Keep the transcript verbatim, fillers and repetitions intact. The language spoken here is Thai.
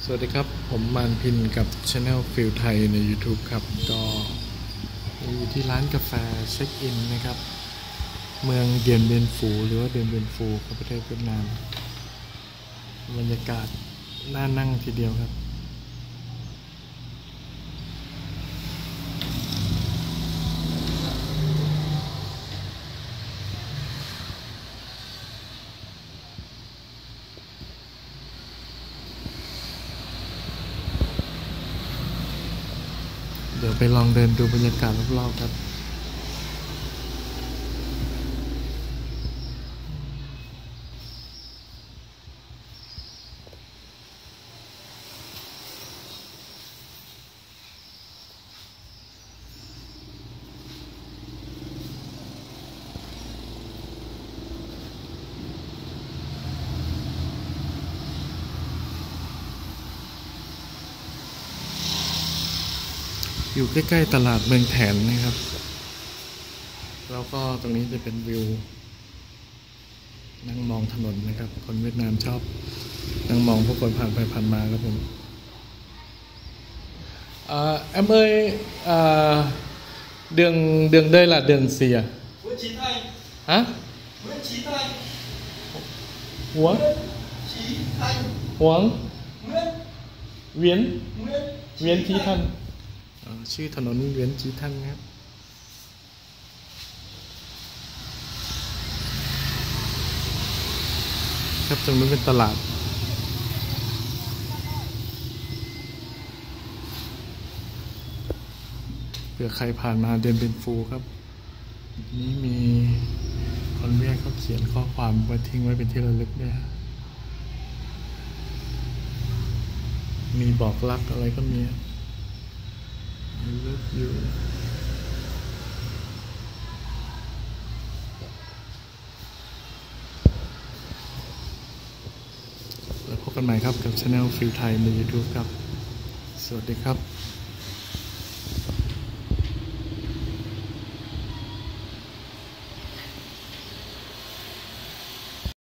วัสดีครับผมมานพินกับ Channel ฟิลไทยใน YouTube ครับก็อยู่ที่ร้านกาแฟเช็คอินนะครับเมืองเดียนเบียนฟูหรือว่าเดียนเบียนฟูของประเทศเวียดนามบรรยากาศน่านั่งทีเดียวครับเดี๋ยวไปลองเดินดูบรรยากาศรอบๆครับอยู่ใกล้ๆตลาดเมืองแถนนะครับแล้วก็ตรงนี้จะเป็นวิวนั่งมองถนนนะครับคนเวียดนามชอบนั่งมองผู้คนผ่านไปผ่านมาครับผมอ่า em ơi à, đường đường đây là đường gì à? Nguyễn Chí Thanh. Hả? Nguyễn Chí Thanh. Huống? Chí Thanh. Huống? Nguyễn. Viễn? Nguyễn. Viễn Chí Thanh. ชื่อถนนเวียนจีทันครับครับตรงนี้เป็นตลาดเผื่อใครผ่านมาเดินเป็นฟูครับนี้มีคนเวียดเขาเขียนข้อความไว้ทิ้งไว้เป็นที่ระลึกด้วยมีบอกรักอะไรก็มีLove you แล้วพบกันใหม่ครับกับ Channel ฟิลไทยใน YouTube ครับสวัสดีครับ